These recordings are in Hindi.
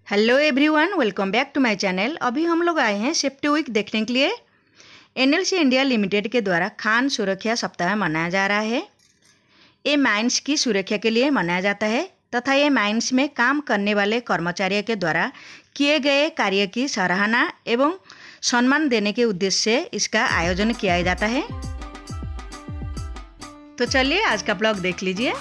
Hello everyone, welcome back to my channel. अभी हम लोग आए हैं सेफ्टी वीक देखने के लिए। एनएलसी इंडिया लिमिटेड के द्वारा खान सुरक्षा सप्ताह मनाया जा रहा है। ये माइंस की सुरक्षा के लिए मनाया जाता है तथा ये माइंस में काम करने वाले कर्मचारियों के द्वारा किए गए कार्य की सराहना एवं सम्मान देने के उद्देश्य से इसका आयोजन किया जाता है। तो चलिए आज का ब्लॉग देख लीजिए।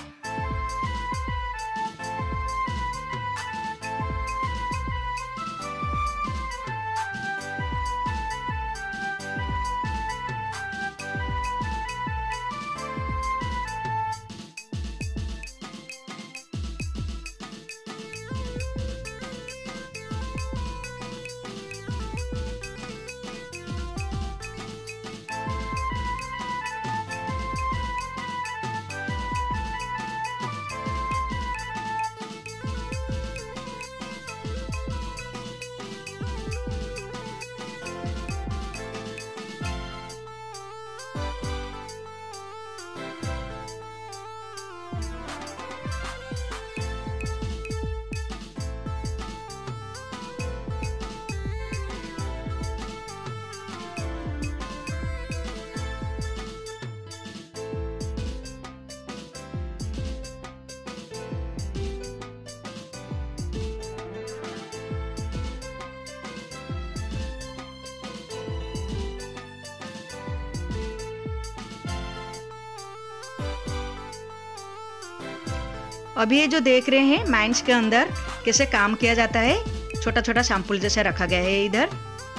अभी ये जो देख रहे हैं माइंस के अंदर कैसे काम किया जाता है, छोटा छोटा सैंपल जैसे रखा गया है इधर।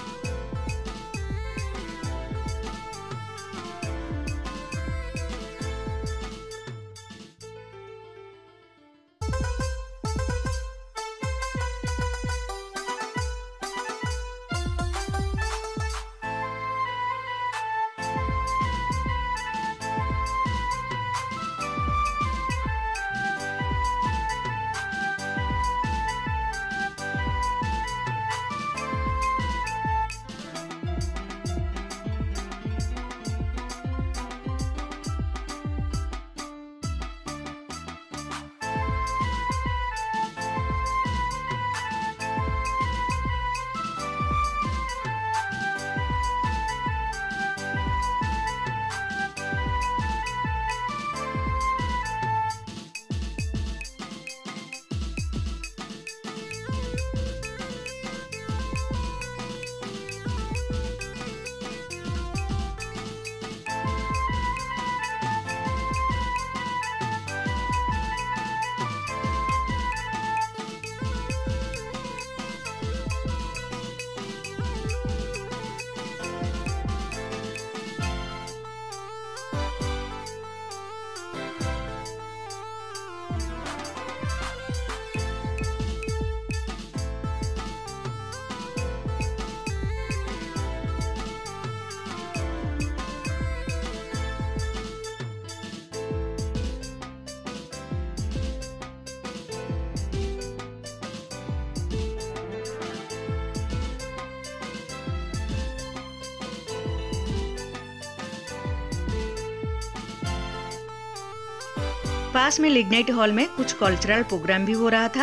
पास में लिग्नाइट हॉल में कुछ कल्चरल प्रोग्राम भी हो रहा था।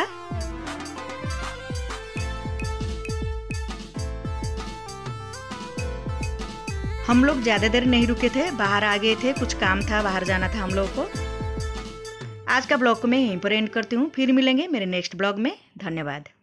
हम लोग ज़्यादा देर नहीं रुके थे, बाहर आ गए थे, कुछ काम था, बाहर जाना था हम लोगों को। आज का ब्लॉग को मैं यहीं पर एंड करती हूँ, फिर मिलेंगे मेरे नेक्स्ट ब्लॉग में। धन्यवाद।